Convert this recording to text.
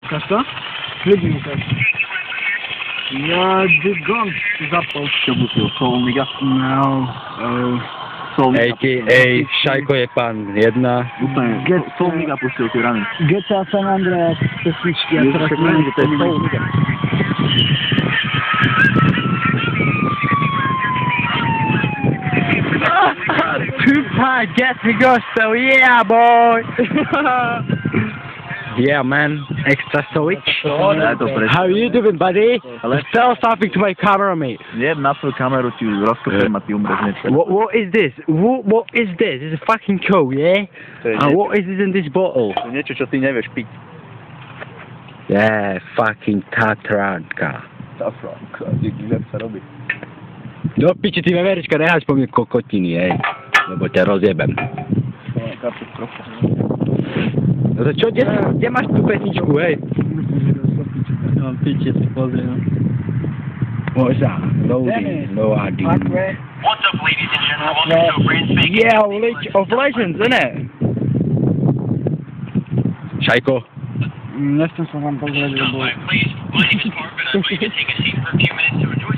Ukaż to? Klipnij Łukasz. Ja gong zapał. Soul Mega. No. Soul Mega. A.k.a. Szajko je pan, jedna. Soul Mega puścił ty rany. GTA San Andreas, te switchki, a Już teraz się broni, że to jest Soul Mega. Tupac, get me gospel, yeah boy! Yeah man, extra switch. How you doing buddy? Tell something to my camera mate. Nie, na swoją kamerę ci rozkopem, a ty umrzesz nie. What is this? What is this? It's a fucking cool, yeah? And what is this in this bottle? To niečo, čo ty nevieš piť. Yeah, fucking Tatranka. Tafranka, jak sa robí. No piči, ty veverička, neháš po mne kokotiny, hej. Lebo ťa rozjebem. No to čo, kde máš tú pesničku, hej? No, picie, si pozri, no. Možná, loading, no idea. What's up, ladies and gentlemen? Welcome to a brand spanking Yeah, League of Legends, innit? Šajko. Nie chcę się wam pozdrawiać, bo... Please, my name is Marvin. I'm going to take a seat for a few minutes to enjoy